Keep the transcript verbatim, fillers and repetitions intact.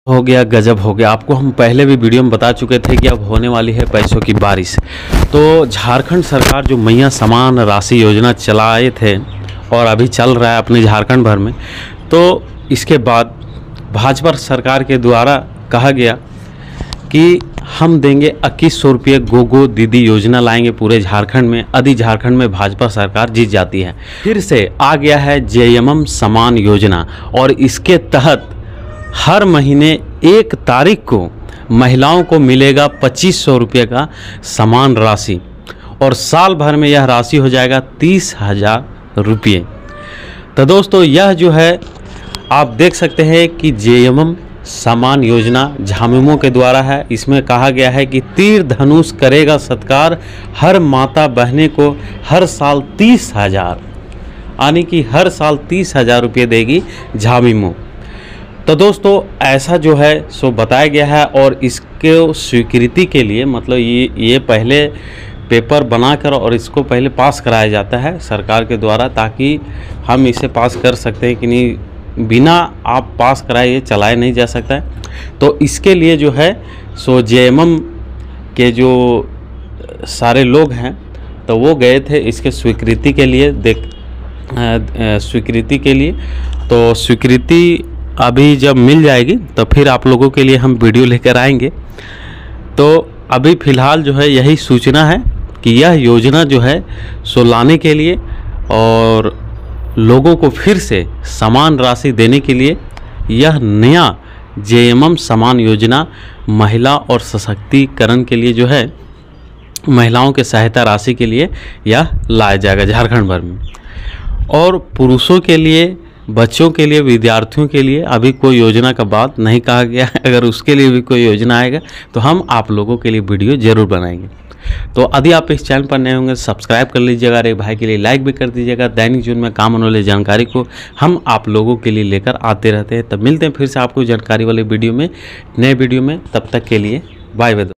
हो गया, गजब हो गया। आपको हम पहले भी वीडियो में बता चुके थे कि अब होने वाली है पैसों की बारिश। तो झारखंड सरकार जो मैया समान राशि योजना चलाए थे और अभी चल रहा है अपने झारखंड भर में, तो इसके बाद भाजपा सरकार के द्वारा कहा गया कि हम देंगे इक्कीस सौ रुपये गो गो दीदी योजना लाएंगे पूरे झारखंड में, यदि झारखंड में भाजपा सरकार जीत जाती है। फिर से आ गया है जेएमएम समान योजना और इसके तहत हर महीने एक तारीख को महिलाओं को मिलेगा पच्चीस सौ रुपये का समान राशि और साल भर में यह राशि हो जाएगा तीस हजार रुपये। तो दोस्तों यह जो है आप देख सकते हैं कि जेएमएम समान योजना झामुमो के द्वारा है। इसमें कहा गया है कि तीर धनुष करेगा सत्कार, हर माता बहने को हर साल तीस हजार यानी कि हर साल तीस हजार रुपये देगी झामुमो। तो दोस्तों ऐसा जो है सो बताया गया है और इसके स्वीकृति के लिए मतलब ये ये पहले पेपर बनाकर और इसको पहले पास कराया जाता है सरकार के द्वारा, ताकि हम इसे पास कर सकते हैं कि नहीं, बिना आप पास कराए ये चलाया नहीं जा सकता है। तो इसके लिए जो है सो जेएमएम के जो सारे लोग हैं तो वो गए थे इसके स्वीकृति के लिए देख स्वीकृति के लिए। तो स्वीकृति अभी जब मिल जाएगी तो फिर आप लोगों के लिए हम वीडियो लेकर आएंगे। तो अभी फ़िलहाल जो है यही सूचना है कि यह योजना जो है सो लाने के लिए और लोगों को फिर से समान राशि देने के लिए यह नया जेएमएम समान योजना महिला और सशक्तिकरण के लिए जो है महिलाओं के सहायता राशि के लिए यह लाया जाएगा झारखंड भर में। और पुरुषों के लिए, बच्चों के लिए, विद्यार्थियों के लिए अभी कोई योजना का बात नहीं कहा गया है। अगर उसके लिए भी कोई योजना आएगा तो हम आप लोगों के लिए वीडियो ज़रूर बनाएंगे। तो यदि आप इस चैनल पर नए होंगे सब्सक्राइब कर लीजिएगा और एक भाई के लिए लाइक भी कर दीजिएगा। दैनिक जीवन में काम होने वाली जानकारी को हम आप लोगों के लिए लेकर आते रहते हैं। तब मिलते हैं फिर से आपको जानकारी वाली वीडियो में, नए वीडियो में। तब तक के लिए बाय बाय।